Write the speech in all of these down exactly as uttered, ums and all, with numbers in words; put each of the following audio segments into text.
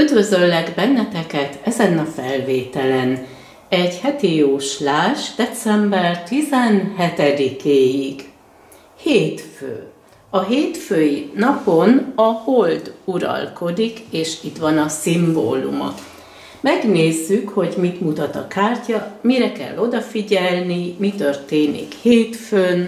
Üdvözöllek benneteket ezen a felvételen. Egy heti jóslás december tizenhetedikéig. Hétfő. A hétfői napon a hold uralkodik, és itt van a szimbóluma. Megnézzük, hogy mit mutat a kártya, mire kell odafigyelni, mi történik hétfőn.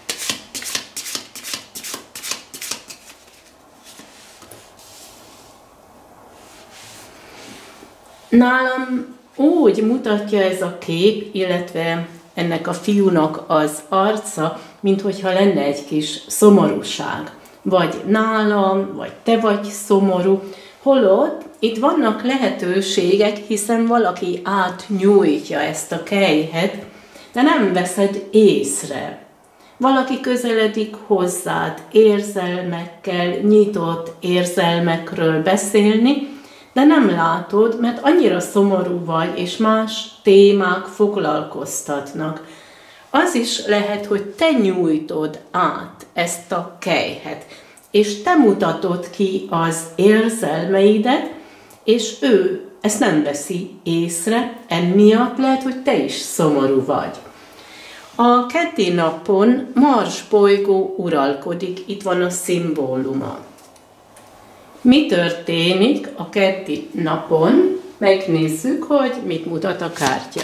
Nálam úgy mutatja ez a kép, illetve ennek a fiúnak az arca, minthogyha lenne egy kis szomorúság. Vagy nálam, vagy te vagy szomorú. Holott itt vannak lehetőségek, hiszen valaki átnyújtja ezt a kelyhet, de nem veszed észre. Valaki közeledik hozzád érzelmekkel, nyitott érzelmekről beszélni, de nem látod, mert annyira szomorú vagy, és más témák foglalkoztatnak. Az is lehet, hogy te nyújtod át ezt a kelyhet, és te mutatod ki az érzelmeidet, és ő ezt nem veszi észre, emiatt lehet, hogy te is szomorú vagy. A keddi napon Mars bolygó uralkodik, itt van a szimbóluma. Mi történik a keddi napon? Megnézzük, hogy mit mutat a kártya.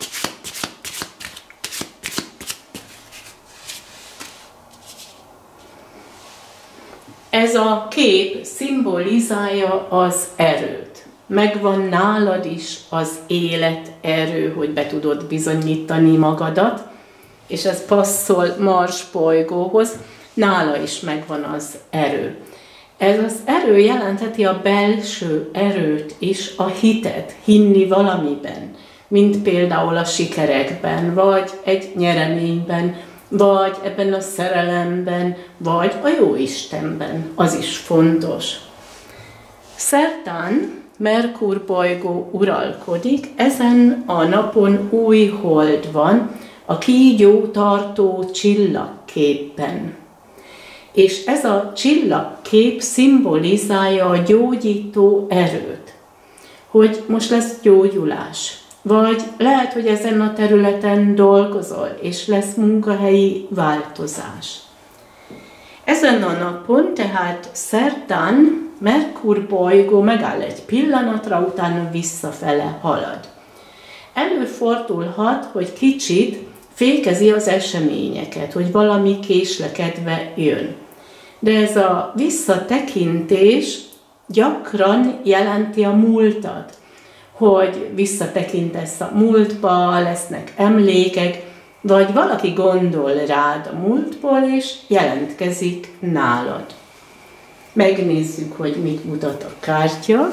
Ez a kép szimbolizálja az erőt. Megvan nálad is az életerő, hogy be tudod bizonyítani magadat, és ez passzol Mars bolygóhoz, nála is megvan az erő. Ez az erő jelentheti a belső erőt is, a hitet, hinni valamiben, mint például a sikerekben, vagy egy nyereményben, vagy ebben a szerelemben, vagy a Jóistenben. Az is fontos. Szerdán Merkur bolygó uralkodik, ezen a napon új hold van, a kígyó tartó csillagképpen. És ez a csillagkép szimbolizálja a gyógyító erőt, hogy most lesz gyógyulás, vagy lehet, hogy ezen a területen dolgozol, és lesz munkahelyi változás. Ezen a napon, tehát szerdán Merkur bolygó megáll egy pillanatra, utána visszafele halad. Előfordulhat, hogy kicsit fékezi az eseményeket, hogy valami késlekedve jön. De ez a visszatekintés gyakran jelenti a múltat, hogy visszatekintesz a múltba, lesznek emlékek, vagy valaki gondol rád a múltból, és jelentkezik nálad. Megnézzük, hogy mit mutat a kártya.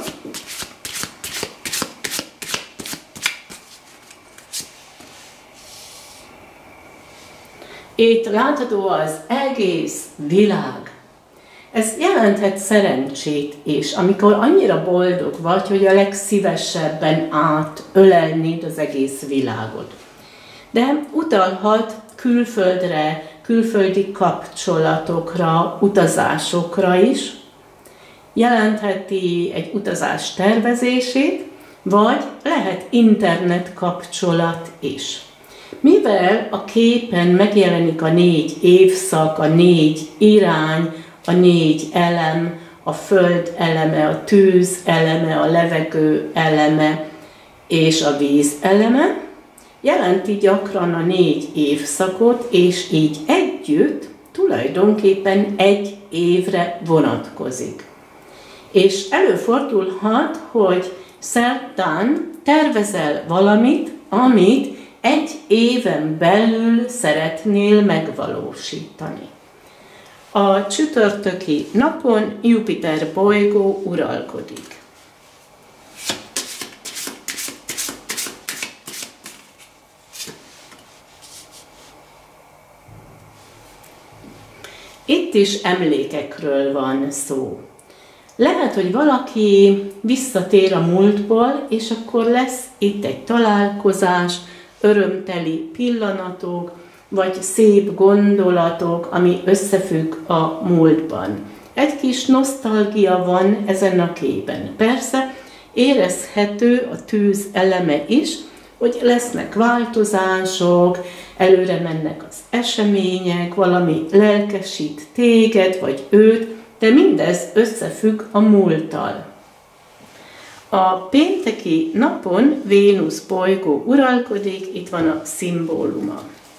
Itt látható az egész világ. Ez jelenthet szerencsét is, amikor annyira boldog vagy, hogy a legszívesebben átölelnéd az egész világot. De utalhat külföldre, külföldi kapcsolatokra, utazásokra is. Jelentheti egy utazás tervezését, vagy lehet internet kapcsolat is. Mivel a képen megjelenik a négy évszak, a négy irány, a négy elem, a föld eleme, a tűz eleme, a levegő eleme és a víz eleme, jelenti gyakran a négy évszakot, és így együtt tulajdonképpen egy évre vonatkozik. És előfordulhat, hogy szerdán tervezel valamit, amit egy éven belül szeretnél megvalósítani. A csütörtöki napon Jupiter bolygó uralkodik. Itt is emlékekről van szó. Lehet, hogy valaki visszatér a múltból, és akkor lesz itt egy találkozás, örömteli pillanatok, vagy szép gondolatok, ami összefügg a múltban. Egy kis nosztalgia van ezen a képen. Persze, Érezhető a tűz eleme is, hogy lesznek változások, előre mennek az események, valami lelkesít téged vagy őt, de mindez összefügg a múlttal. A pénteki napon Vénusz bolygó uralkodik, itt van a szimbóluma.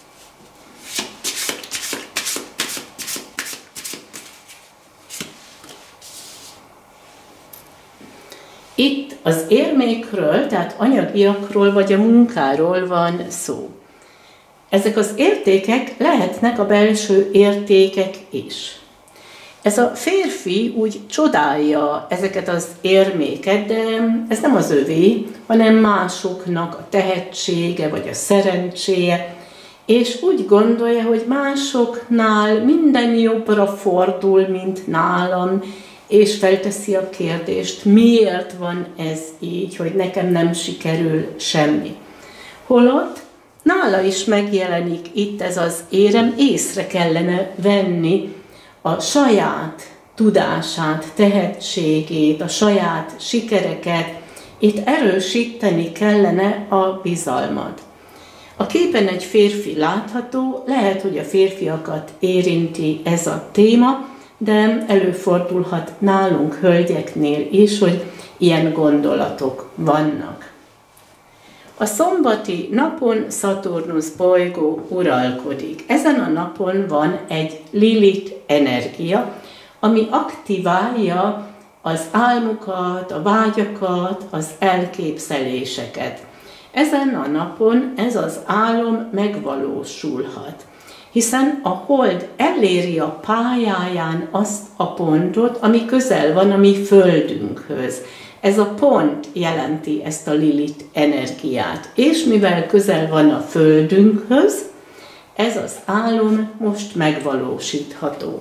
Itt az érmékről, tehát anyagiakról vagy a munkáról van szó. Ezek az értékek lehetnek a belső értékek is. Ez a férfi úgy csodálja ezeket az érméket, de ez nem az övé, hanem másoknak a tehetsége vagy a szerencséje, és úgy gondolja, hogy másoknál minden jobbra fordul, mint nálam, és felteszi a kérdést, miért van ez így, hogy nekem nem sikerül semmi. Holott nála is megjelenik itt ez az érem, észre kellene venni a saját tudását, tehetségét, a saját sikereket, itt erősíteni kellene a bizalmat. A képen egy férfi látható, lehet, hogy a férfiakat érinti ez a téma, de előfordulhat nálunk hölgyeknél is, hogy ilyen gondolatok vannak. A szombati napon Szaturnusz bolygó uralkodik. Ezen a napon van egy Lilith energia, ami aktiválja az álmokat, a vágyakat, az elképzeléseket. Ezen a napon ez az álom megvalósulhat, hiszen a hold eléri a pályáján azt a pontot, ami közel van a mi földünkhöz. Ez a pont jelenti ezt a Lilith energiát, és mivel közel van a földünkhöz, ez az álom most megvalósítható.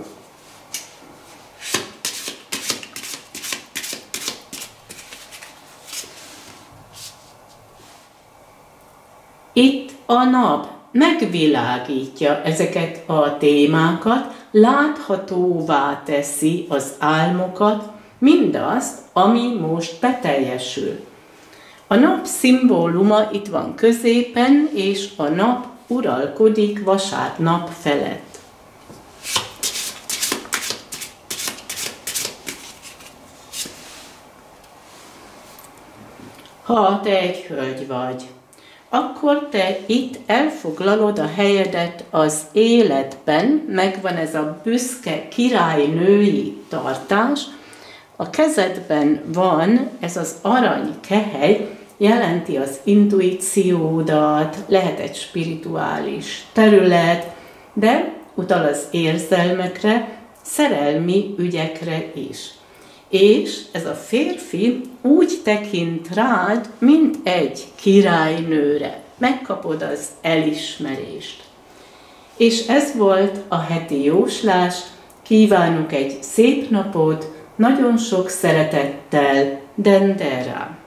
Itt a nap megvilágítja ezeket a témákat, láthatóvá teszi az álmokat, mindazt, ami most beteljesül. A nap szimbóluma itt van középen, és a nap uralkodik vasárnap felett. Ha te egy hölgy vagy, akkor te itt elfoglalod a helyedet az életben, megvan ez a büszke királynői tartás, a kezedben van ez az arany kehely, jelenti az intuíciódat, lehet egy spirituális terület, de utal az érzelmekre, szerelmi ügyekre is. És ez a férfi úgy tekint rád, mint egy királynőre. Megkapod az elismerést. És ez volt a heti jóslás. Kívánok egy szép napot, nagyon sok szeretettel, Dendera!